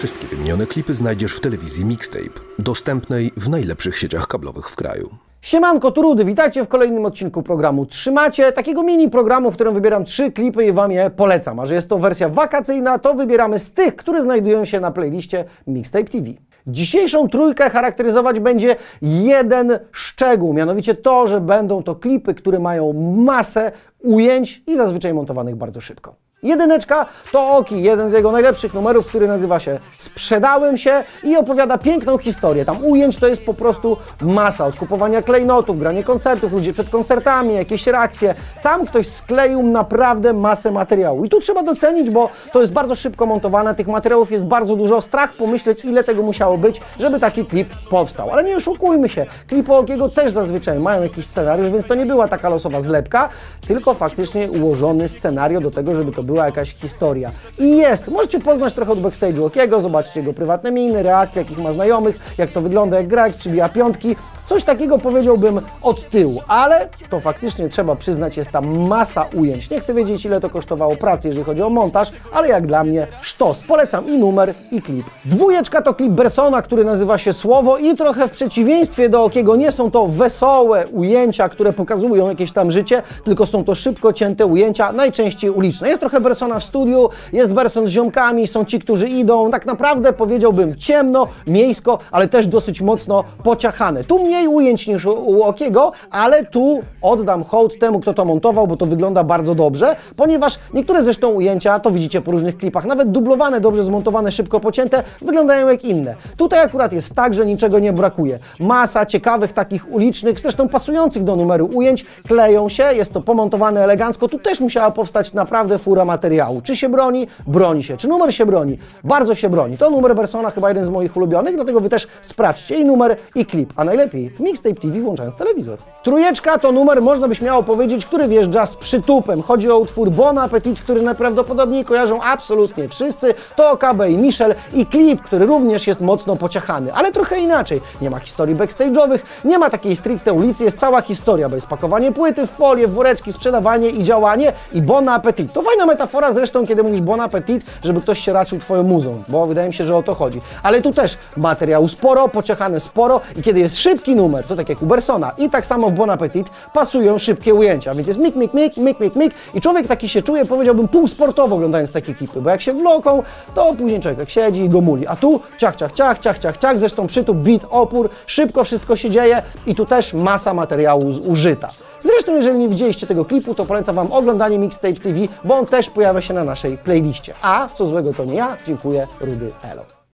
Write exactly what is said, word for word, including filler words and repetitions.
Wszystkie wymienione klipy znajdziesz w telewizji Mixtape, dostępnej w najlepszych sieciach kablowych w kraju. Siemanko, tu Rudy, witajcie w kolejnym odcinku programu Trzymacie, takiego mini programu, w którym wybieram trzy klipy i Wam je polecam. A że jest to wersja wakacyjna, to wybieramy z tych, które znajdują się na playliście Mixtape T V. Dzisiejszą trójkę charakteryzować będzie jeden szczegół, mianowicie to, że będą to klipy, które mają masę ujęć i zazwyczaj montowanych bardzo szybko. Jedyneczka to Oki, jeden z jego najlepszych numerów, który nazywa się Sprzedałem się i opowiada piękną historię. Tam ujęć to jest po prostu masa, od kupowania klejnotów, granie koncertów, ludzie przed koncertami, jakieś reakcje. Tam ktoś skleił naprawdę masę materiału. I tu trzeba docenić, bo to jest bardzo szybko montowane, tych materiałów jest bardzo dużo. Strach pomyśleć, ile tego musiało być, żeby taki klip powstał. Ale nie oszukujmy się, klipy Okiego też zazwyczaj mają jakiś scenariusz, więc to nie była taka losowa zlepka, tylko faktycznie ułożony scenariusz do tego, żeby to była jakaś historia. I jest! Możecie poznać trochę od backstage'u Okiego, zobaczcie jego prywatne miny, reakcje, jakich ma znajomych, jak to wygląda, jak gra, jak przybija piątki. Coś takiego powiedziałbym od tyłu, ale to faktycznie trzeba przyznać, jest tam masa ujęć. Nie chcę wiedzieć, ile to kosztowało pracy, jeżeli chodzi o montaż, ale jak dla mnie sztos. Polecam i numer, i klip. Dwójeczka to klip Bersona, który nazywa się Słowo i trochę w przeciwieństwie do Okiego nie są to wesołe ujęcia, które pokazują jakieś tam życie, tylko są to szybko cięte ujęcia, najczęściej uliczne. Jest trochę Bersona w studiu, jest Berson z ziomkami, są ci, którzy idą. Tak naprawdę powiedziałbym ciemno, miejsko, ale też dosyć mocno pociachane. Tu mniej ujęć niż u Okiego, ale tu oddam hołd temu, kto to montował, bo to wygląda bardzo dobrze, ponieważ niektóre zresztą ujęcia, to widzicie po różnych klipach, nawet dublowane, dobrze zmontowane, szybko pocięte, wyglądają jak inne. Tutaj akurat jest tak, że niczego nie brakuje. Masa ciekawych takich ulicznych, zresztą pasujących do numeru ujęć, kleją się, jest to pomontowane elegancko. Tu też musiała powstać naprawdę fura materiału. Czy się broni? Broni się. Czy numer się broni? Bardzo się broni. To numer Bersona, chyba jeden z moich ulubionych, dlatego Wy też sprawdźcie i numer, i klip, a najlepiej w Mixtape T V włączając telewizor. Trójeczka to numer, można by śmiało powiedzieć, który wjeżdża z przytupem. Chodzi o utwór Bon Appetit, który najprawdopodobniej kojarzą absolutnie wszyscy. To Okabe i Michel i klip, który również jest mocno pociachany, ale trochę inaczej. Nie ma historii backstage'owych, nie ma takiej stricte ulicy, jest cała historia, bo jest pakowanie płyty w folię, w woreczki, sprzedawanie i działanie i Bon Appetit. To fajna metafora zresztą, kiedy mówisz Bon Appetit, żeby ktoś się raczył twoją muzą, bo wydaje mi się, że o to chodzi. Ale tu też materiału sporo, pociachane sporo i kiedy jest szybki numer, to tak jak u Bersona i tak samo w Bon Appetit pasują szybkie ujęcia, więc jest mik, mik, mik, mik, mik, mik i człowiek taki się czuje, powiedziałbym, półsportowo oglądając takie klipy, bo jak się wloką, to później człowiek tak siedzi i go muli, a tu ciach, ciach, ciach, ciach, ciach, ciach, zresztą przytup, beat, opór, szybko wszystko się dzieje i tu też masa materiału zużyta. Zresztą, jeżeli nie widzieliście tego klipu, to polecam Wam oglądanie Mixtape T V, bo on też pojawia się na naszej playliście. A co złego to nie ja, dziękuję, Rudy, elo.